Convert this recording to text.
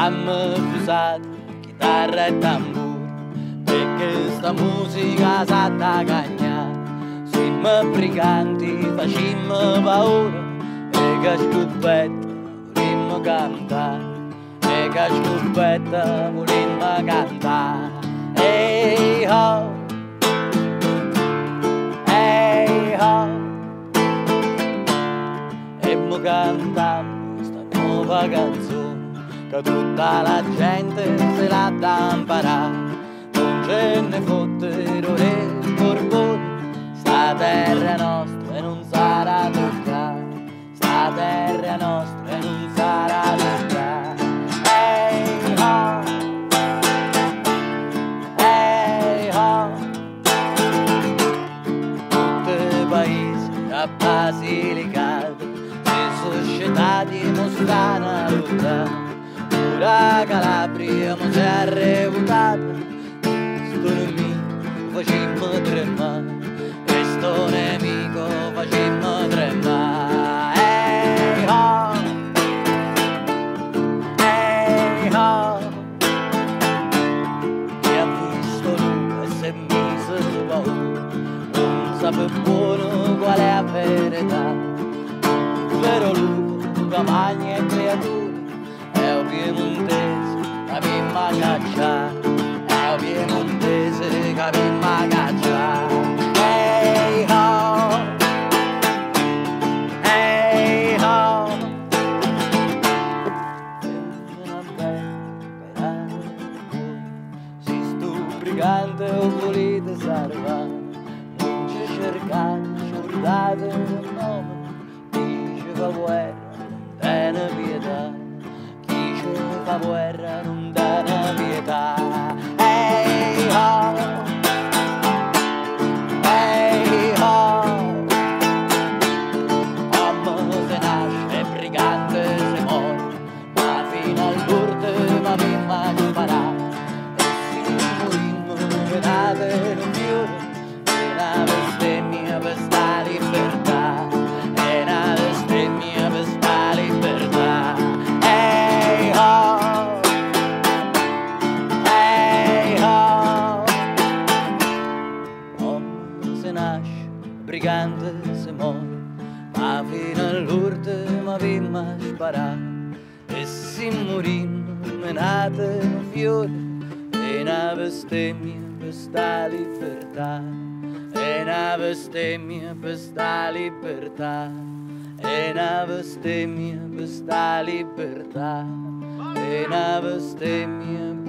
Abbiamo usato chitarra e tamburo, perché sta musica sa da cagnare. Siamo briganti, facciamo paura, e che scoppetta volimmo cantare, e che scoppetta volimmo cantare. Ehi ho, ehi ho, e mo cantiamo sta nuova canzone, che tutta la gente se la da imparare. Non ce ne fottero né borboni, sta terra nostra e non sarà toccata, sta terra nostra e non sarà toccata. Ehi ho, ehi ho, tutti i paesi a Basilicata si societati non stanno a lottare. La Calabria mo si è arrevutata, sto nemico facimmo tremare, e sto nemico facimmo tremare. Ehi ho, ehi ho, chi ha visto Luca e si è messo paura, non sape buono qual è la verità. Vero Luca magna e creatura, è un piemontese che abbiamo cacciato, è un piemontese che abbiamo cacciato. Ehi ho, ehi ho, si sto brigante o volete salvare, non ci cercate, scordate il nome, diceva guerra, bene pietà, fa guerra non dà una pietà. Ehi ho, ehi ho, uomo se nasce e brigante se muore, ma fino all'ultima prima sparà. E si morimmo venate non fiore, e una bestemmia per sta libertà, e una bestemmia per sta libertà. Ehi ho, brigante se muore, ma fino all'ultima prima sparà. E si morimmo menate un fiore, e una bestemmia per sta libertà, e una bestemmia per sta libertà, e una bestemmia per sta libertà, e una bestemmia